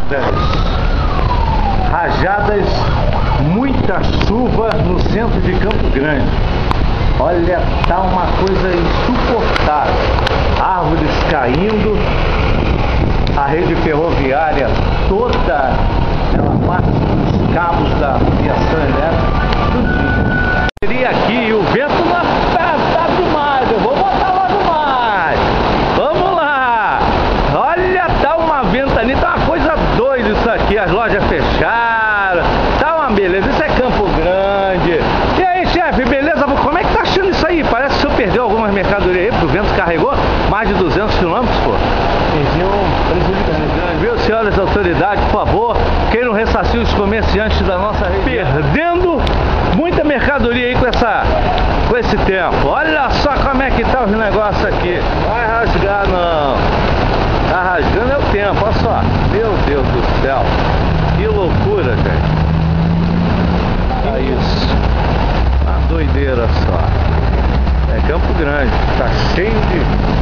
Rajadas, muita chuva no centro de Campo Grande. Olha, tá uma coisa insuportável. Árvores caindo, a rede ferroviária toda, ela parte dos cabos da fiação elétrica, tudinho. Seria aqui, o vento não tá demais, eu vou botar logo mais. Vamos lá. Olha, tá uma ventania, tá uma coisa doida isso aqui, as lojas fecharam, tá uma beleza, isso é Campo Grande. E aí, chefe, beleza? Como é que tá achando isso aí? Parece que o senhor perdeu algumas mercadorias aí, porque o vento carregou mais de 200 quilômetros, pô. Perdeu prejudicando. Viu, senhoras autoridades, por favor, queiram ressarcir os comerciantes da nossa região. Perdendo muita mercadoria aí com esse tempo. Olha só como é que tá os negócios aqui. Vai rasgar não. Tá rasgando é o tempo, olha só. Meu Deus do céu. Que loucura, gente. Olha isso. Uma doideira só. É Campo Grande. Tá cheio de...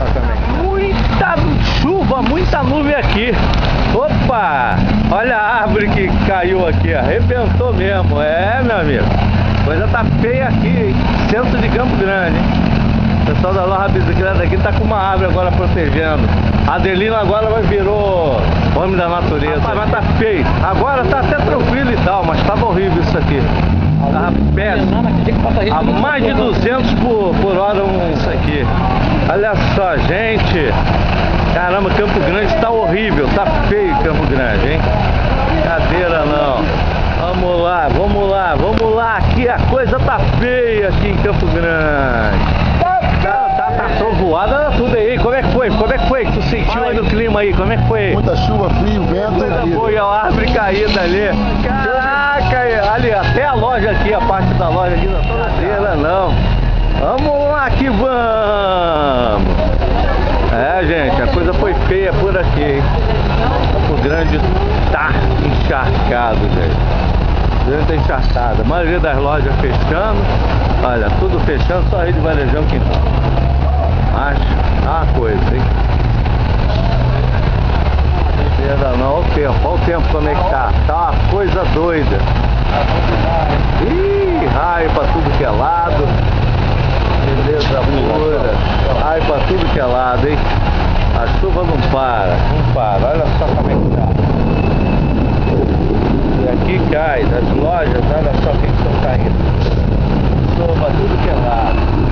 Muita chuva, muita nuvem aqui. Opa! Olha a árvore que caiu aqui, arrebentou mesmo. É, meu amigo, coisa tá feia aqui, hein? Centro de Campo Grande, hein? O pessoal da loja bicicleta aqui tá com uma árvore agora protegendo. A Adelina agora virou homem da natureza. Mas tá feio. Agora tá até tranquilo e tal, mas tava horrível isso aqui. Tava péssimo. A mais de 200 por hora isso aqui. Olha só, gente. Caramba, Campo Grande tá horrível, tá feio Campo Grande, hein? Brincadeira não. Vamos lá, vamos lá, vamos lá. Aqui a coisa tá feia aqui em Campo Grande. Tá trovoada tudo aí. Como é que foi? Como é que foi que tu sentiu aí no clima aí? Como é que foi? Muita chuva, frio, vento. Foi a árvore caída ali. Caraca, ali até a loja aqui, a parte da loja aqui, não tá madeira não. Vamos lá que vamos. É, gente, a coisa foi feia por aqui, hein? Campo Grande tá encharcado, gente. Grande tá encharcada. A maioria das lojas fechando. Olha, tudo fechando, só a rede varejão que não. Mas tá uma coisa, hein? Não, olha o tempo como é que tá. Tá uma coisa doida. Ih, raio pra tudo que é lado. Beleza pura. Raio pra tudo que é lado, hein? A chuva não para. Olha só como é que tá. E aqui cai, das lojas, olha só o que estão caindo. Chuva pra tudo que é lado.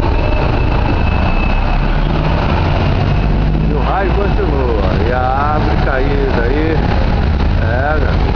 E o raio continua. E a árvore caída aí. É,